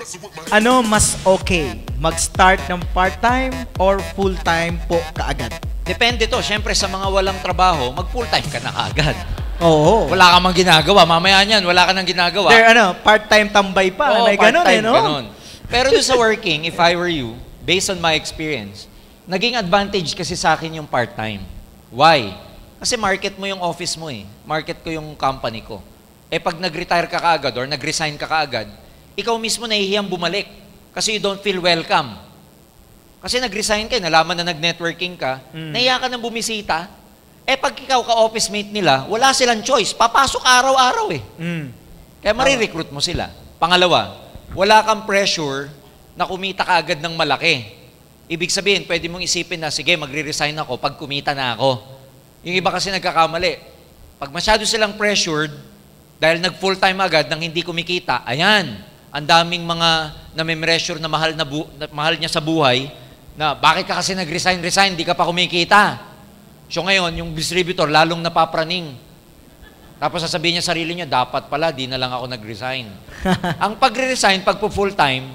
ano mas okay? Mag-start ng part-time or full-time po kaagad? Depende to. Siyempre, sa mga walang trabaho, mag-full-time ka na agad. Oo. Wala ka mang ginagawa. Mamaya niyan, wala ka nang ginagawa. Part-time tambay pa. Oo, may ganun part-time, no? ganun. Pero doon sa working, if I were you, based on my experience, naging advantage kasi sa akin yung part-time. Why? Kasi market mo yung office mo eh. Market ko yung company ko. Eh pag nag-retire ka kaagad or nag-resign ka kaagad, ikaw mismo nahihiyang bumalik kasi you don't feel welcome. Kasi nag-resign ka, nalaman na nag-networking ka, nahiya ka ng bumisita, eh pag ikaw ka-office mate nila, wala silang choice. Papasok araw-araw eh. Kaya marirecruit mo sila. Pangalawa, wala kang pressure na kumita ka agad ng malaki. Ibig sabihin, pwede mong isipin na, sige, magre-resign ako pag kumita na ako. Yung iba kasi nagkakamali. Pag masyado silang pressured, dahil nag-full-time agad nang hindi kumikita, ayan, ang daming mga nami-pressure na mahal niya sa buhay, na bakit ka kasi nag-resign, di ka pa kumikita. So ngayon, yung distributor, lalong napapraning. Tapos sasabihin niya sarili niya, dapat pala, di na lang ako nag-resign. Ang pag-resign, pag full-time,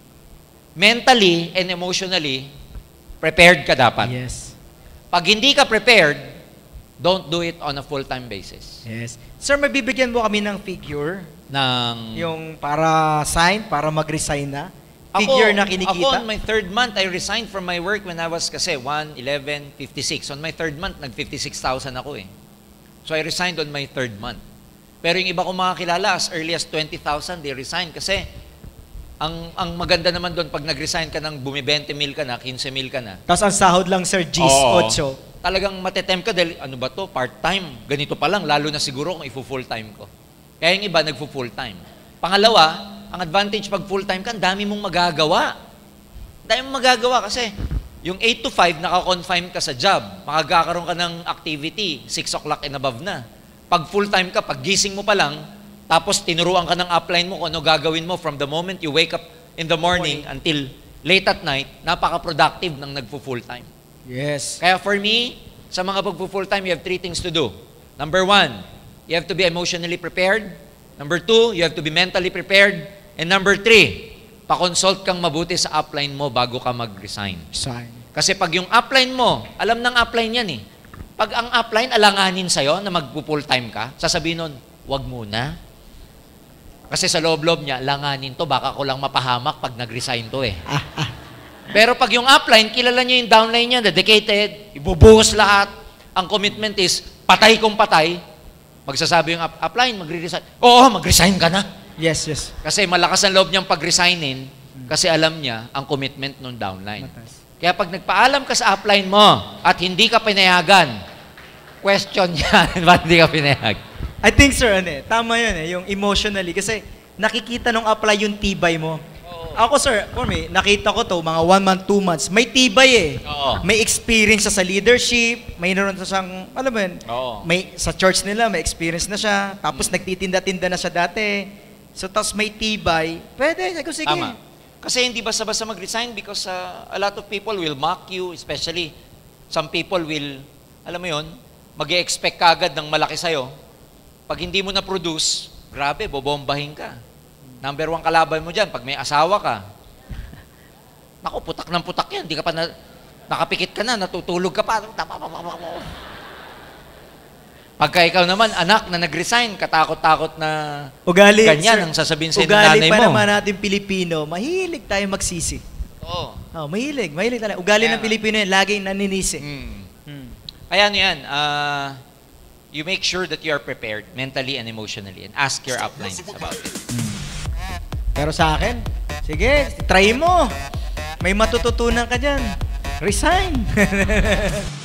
mentally and emotionally, prepared ka dapat. Yes. Pag hindi ka prepared, don't do it on a full-time basis. Yes. Sir, mabibigyan mo kami ng figure, yung para mag-resign na? Figure na kinikita? Ako, on my third month, I resigned from my work when I was kasi 1,11,56. On my third month, nag-56,000 ako eh. So I resigned on my third month. Pero yung iba kong mga kilala, as early as 20,000, they resigned kasi ang maganda naman doon, pag nag-resign ka ng bumi 20 mil ka na, 15 mil ka na. Tapos ang sahod lang, Sir, G's, 8. Talagang matetempt ka dahil, ano ba to, part-time. Ganito pa lang, lalo na siguro kung i-full-time ko. Kaya yung iba, nag-full-time. Pangalawa, ang advantage pag full-time ka, ang dami mong magagawa. Ang dami mong magagawa kasi yung 8 to 5, naka-confine ka sa job. Makagkakaroon ka ng activity, 6 o'clock and above na. Pag full-time ka, pag gising mo pa lang, tapos tinuruan ka ng upline mo kung ano gagawin mo from the moment you wake up in the morning until late at night, napaka-productive ng nagpo-full-time. Yes. Kaya for me, sa mga pagpo-full-time, you have 3 things to do. Number 1, you have to be emotionally prepared. Number 2, you have to be mentally prepared. And number 3, pa-consult kang mabuti sa upline mo bago ka mag-resign. Kasi pag yung upline mo, alam ng upline yan eh. Pag ang upline alanganin sa'yo na magpo-full-time ka, sasabihin nun, wag muna. Kasi sa loob-loob niya, langanin to, baka ko lang mapahamak pag nag-resign to eh. Pero pag yung upline, kilala niya yung downline niya, dedicated, ibubuhos lahat. Ang commitment is, patay kung patay, magsasabi yung upline, magre-resign. Oo, mag-resign ka na. Yes, yes. Kasi malakas ang loob niyang pag-resignin, kasi alam niya ang commitment ng downline. Kaya pag nagpaalam ka sa upline mo, at hindi ka pinayagan, question yan, ba't hindi ka pinayagan? I think, sir, tama yun yung emotionally. Kasi nakikita nung apply yung tibay mo. Ako, sir, for me, nakita ko to, mga 1 month, 2 months, may tibay eh. May experience sa leadership, may naroon siyang, alam mo yun, may, sa church nila, may experience na siya, tapos nagtitinda-tinda na siya dati. So, tapos may tibay, pwede, sige. Tama. Kasi hindi basta-basta mag-resign because a lot of people will mock you, especially some people will, alam mo yun, mag-e-expect ka agad ng malaki sa'yo. Pag hindi mo na-produce, grabe, bobombahin ka. Number 1 kalaban mo dyan, pag may asawa ka. Naku, putak ng putak yan. Di ka pa nakapikit ka na, natutulog ka pa. Pagka ikaw naman, anak na nag-resign, katakot-takot na ugali, ganyan sir, ang sasabihin sa nanay mo. Ugali pa naman natin Pilipino, mahilig tayo magsisi. Mahilig tayo. Ugali ng Pilipino yan, laging naninisi. Kaya ano yan, you make sure that you are prepared mentally and emotionally and ask your uplines about it. Pero sa akin, sige, try mo. May matututunan ka dyan. Resign.